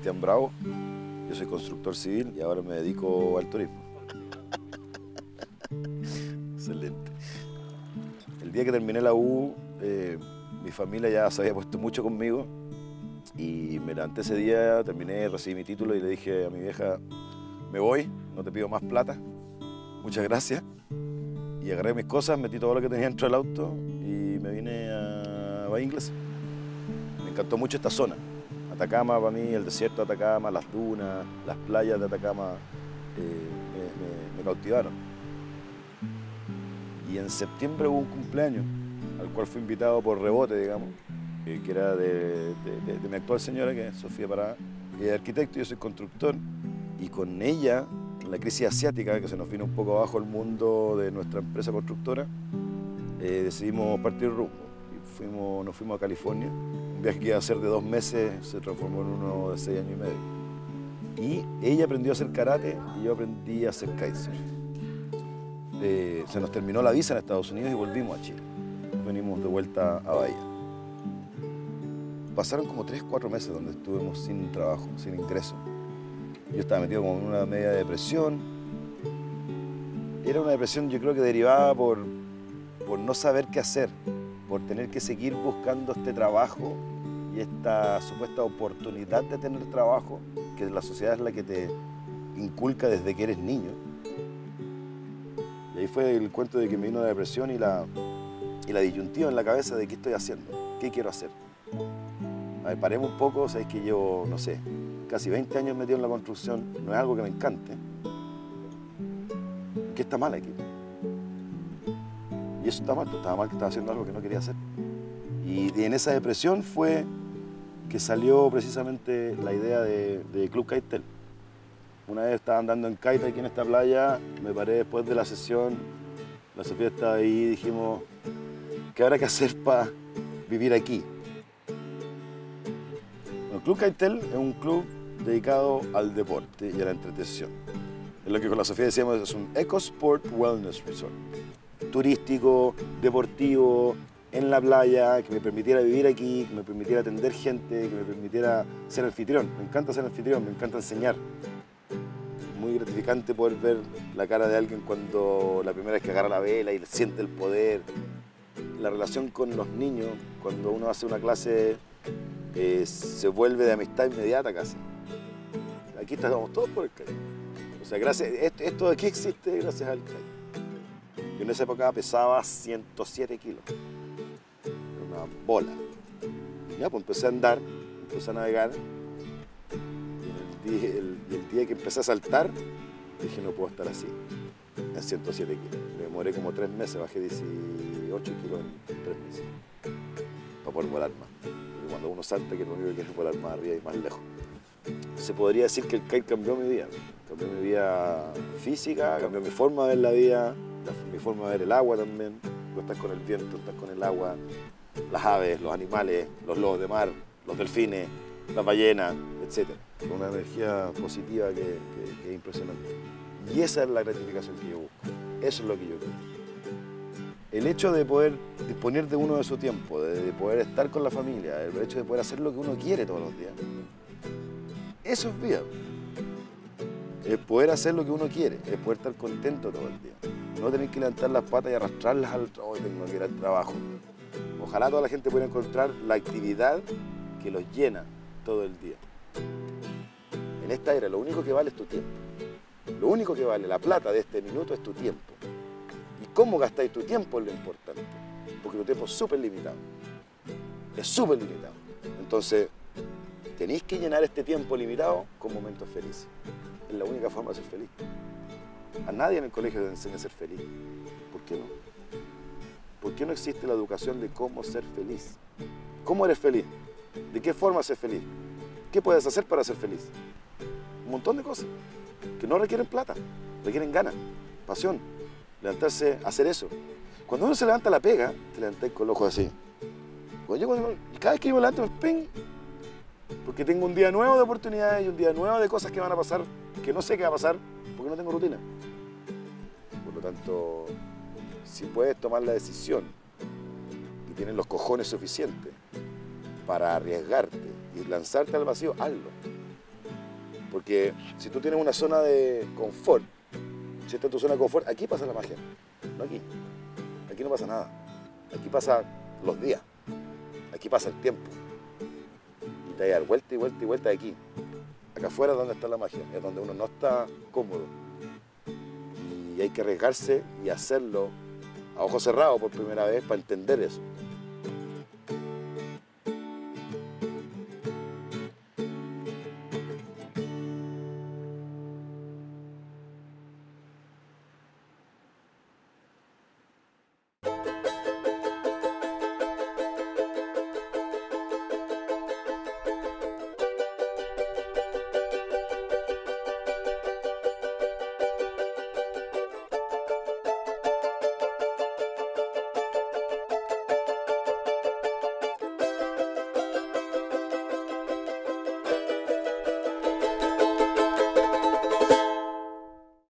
Sebastián Bravo, yo soy constructor civil y ahora me dedico al turismo. Excelente. El día que terminé la U, mi familia ya se había puesto mucho conmigo y me levanté ese día, terminé, recibí mi título y le dije a mi vieja, me voy, no te pido más plata, muchas gracias. Y agarré mis cosas, metí todo lo que tenía dentro del auto y me vine a Bahía Inglesa. Me encantó mucho esta zona. Atacama para mí, el desierto de Atacama, las dunas, las playas de Atacama me cautivaron. Y en septiembre hubo un cumpleaños al cual fui invitado por rebote, digamos, que era de mi actual señora, que es Sofía Parada. Ella es arquitecto y yo soy constructor. Y con ella, en la crisis asiática, que se nos vino un poco abajo el mundo de nuestra empresa constructora, decidimos partir rumbo. Y nos fuimos a California. Un viaje que iba a ser de 2 meses se transformó en uno de 6 años y medio. Y ella aprendió a hacer karate y yo aprendí a hacer kitesurf. Se nos terminó la visa en Estados Unidos y volvimos a Chile. Venimos de vuelta a Bahía. Pasaron como 3 o 4 meses donde estuvimos sin trabajo, sin ingreso. Yo estaba metido como en una media depresión. Era una depresión, yo creo que derivada por no saber qué hacer, por tener que seguir buscando este trabajo y esta supuesta oportunidad de tener trabajo, que la sociedad es la que te inculca desde que eres niño. Y ahí fue el cuento de que me vino la depresión y la disyuntiva en la cabeza de qué estoy haciendo, qué quiero hacer. A ver, paremos un poco, sabéis que llevo, no sé, casi 20 años metido en la construcción, no es algo que me encante. ¿Qué está mal aquí? Y eso está mal, pues estaba mal que estaba haciendo algo que no quería hacer. Y en esa depresión fue que salió precisamente la idea de Club Kitetel. Una vez estaba andando en kite aquí en esta playa, me paré después de la sesión, la Sofía estaba ahí y dijimos, ¿qué habrá que hacer para vivir aquí? Bueno, Club Kitetel es un club dedicado al deporte y a la entretención. Es lo que con la Sofía decíamos, es un Eco Sport Wellness Resort. Turístico, deportivo, en la playa, que me permitiera vivir aquí, que me permitiera atender gente, que me permitiera ser anfitrión. Me encanta ser anfitrión, me encanta enseñar. Muy gratificante poder ver la cara de alguien cuando la primera vez que agarra la vela y siente el poder. La relación con los niños, cuando uno hace una clase, se vuelve de amistad inmediata casi. Aquí estamos todos por el kite. O sea, esto de aquí existe gracias al kite. Yo en esa época pesaba 107 kilos. Era una bola. Ya, pues empecé a andar, empecé a navegar. Y el día que empecé a saltar, dije, no puedo estar así, en 107 kilos. Me demoré como 3 meses, bajé 18 kilos en 3 meses, para poder volar más. Porque cuando uno salta, que lo único que quiere es volar más arriba y más lejos. Se podría decir que el kite cambió mi vida. Cambió mi vida física, cambió mi forma de ver la vida, mi forma de ver el agua también. Tú estás con el viento, estás con el agua, las aves, los animales, los lobos de mar, los delfines, las ballenas, etc. Una energía positiva que es impresionante. Y esa es la gratificación que yo busco. Eso es lo que yo quiero. El hecho de poder disponer de uno de su tiempo, de poder estar con la familia, el hecho de poder hacer lo que uno quiere todos los días, eso es vida. Es poder hacer lo que uno quiere, es poder estar contento todo el día. No tener que levantar las patas y arrastrarlas al trabajo, tengo que ir al trabajo. Ojalá toda la gente pueda encontrar la actividad que los llena todo el día. En esta era lo único que vale es tu tiempo. Lo único que vale, la plata de este minuto es tu tiempo. Y cómo gastáis tu tiempo es lo importante. Porque tu tiempo es súper limitado. Es súper limitado. Entonces, tenéis que llenar este tiempo limitado con momentos felices. Es la única forma de ser feliz. A nadie en el colegio te enseña a ser feliz. ¿Por qué no? ¿Por qué no existe la educación de cómo ser feliz? ¿Cómo eres feliz? ¿De qué forma ser feliz? ¿Qué puedes hacer para ser feliz? Un montón de cosas que no requieren plata, requieren ganas, pasión, levantarse a hacer eso. Cuando uno se levanta la pega, te levantas con los ojos así. Cada vez que yo me levanto, ¡ping! Porque tengo un día nuevo de oportunidades y un día nuevo de cosas que van a pasar, que no sé qué va a pasar, porque no tengo rutina. Por lo tanto, si puedes tomar la decisión y tienes los cojones suficientes para arriesgarte y lanzarte al vacío, hazlo. Porque si tú tienes una zona de confort, si esta es tu zona de confort, aquí pasa la magia, no aquí. Aquí no pasa nada. Aquí pasa los días, aquí pasa el tiempo. Y te vas a dar vuelta y vuelta y vuelta de aquí. Acá afuera es donde está la magia, es donde uno no está cómodo. Y hay que arriesgarse y hacerlo a ojos cerrados por primera vez para entender eso.